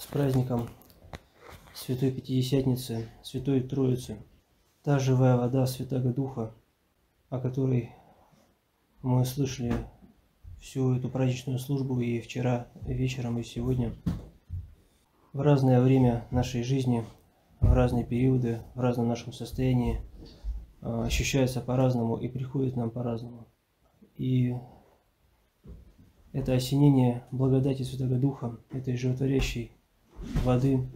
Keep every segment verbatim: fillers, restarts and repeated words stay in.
праздником Святой Пятидесятницы, Святой Троицы. Та живая вода Святаго Духа, о которой мы слышали всю эту праздничную службу и вчера вечером, и сегодня. В разное время нашей жизни, в разные периоды, в разном нашем состоянии ощущается по-разному и приходит нам по-разному. И это осенение благодати Святаго Духа, этой животворящей воды,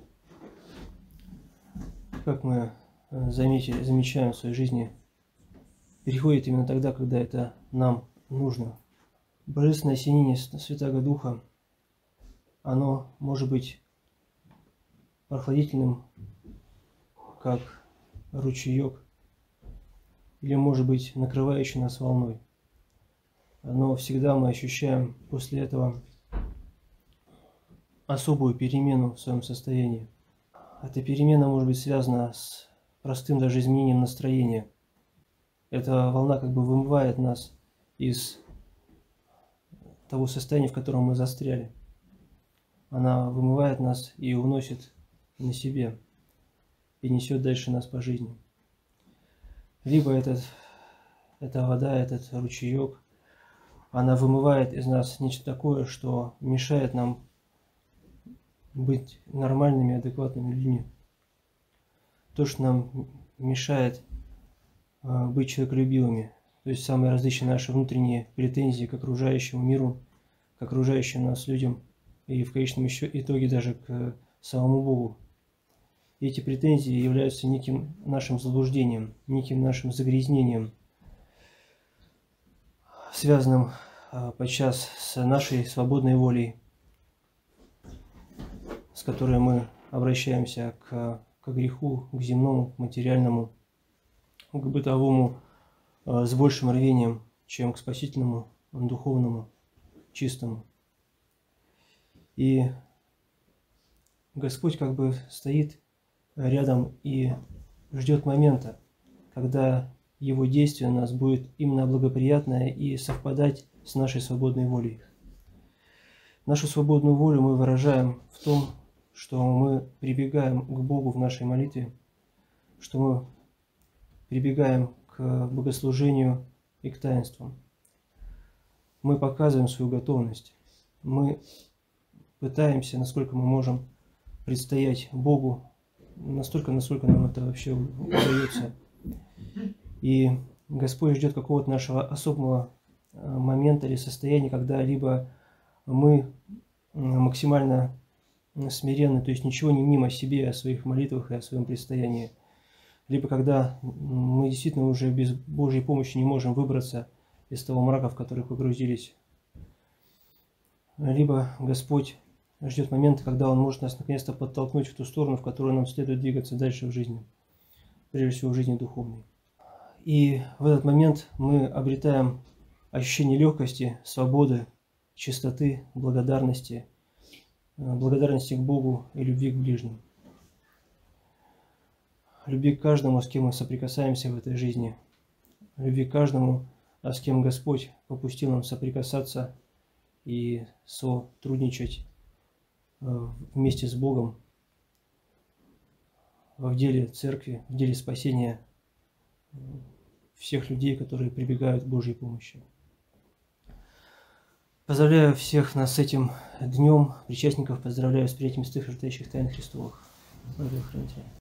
как мы заметили, замечаем в своей жизни, приходит именно тогда, когда это нам нужно. Божественное осенение Святаго Духа, оно может быть прохладительным, как ручеек, или может быть накрывающим нас волной. Но всегда мы ощущаем после этого особую перемену в своем состоянии. Эта перемена может быть связана с простым даже изменением настроения. Эта волна как бы вымывает нас из того состояния, в котором мы застряли. Она вымывает нас и уносит на себе, и несет дальше нас по жизни. Либо этот, эта вода, этот ручеек, она вымывает из нас нечто такое, что мешает нам быть нормальными, адекватными людьми. То, что нам мешает э, быть человеколюбивыми. То есть самые различные наши внутренние претензии к окружающему миру, к окружающим нас людям и в конечном еще итоге даже к самому Богу. И эти претензии являются неким нашим заблуждением, неким нашим загрязнением, связанным э, подчас с нашей свободной волей, с которой мы обращаемся к, к греху, к земному, к материальному, к бытовому, э, с большим рвением, чем к спасительному, духовному, чистому. И Господь как бы стоит рядом и ждет момента, когда Его действие на нас будет именно благоприятное и совпадать с нашей свободной волей. Нашу свободную волю мы выражаем в том, что мы прибегаем к Богу в нашей молитве, что мы прибегаем к богослужению и к таинствам. Мы показываем свою готовность. Мы пытаемся, насколько мы можем, предстоять Богу, настолько, насколько нам это вообще удается. И Господь ждет какого-то нашего особого момента или состояния, когда либо мы максимально смиренны, то есть ничего не мним о себе, о своих молитвах и о своем предстоянии, либо когда мы действительно уже без Божьей помощи не можем выбраться из того мрака, в который погрузились. Либо Господь ждет момента, когда Он может нас наконец-то подтолкнуть в ту сторону, в которую нам следует двигаться дальше в жизни, прежде всего в жизни духовной. И в этот момент мы обретаем ощущение легкости, свободы, чистоты, благодарности, благодарности к Богу и любви к ближним. Любви к каждому, с кем мы соприкасаемся в этой жизни. Любви к каждому, с кем Господь попустил нам соприкасаться и сотрудничать вместе с Богом в деле церкви, в деле спасения всех людей, которые прибегают к Божьей помощи. Поздравляю всех нас с этим днем, причастников поздравляю с принятием святых и житейших тайн Христовых. Благодарю, хранителя.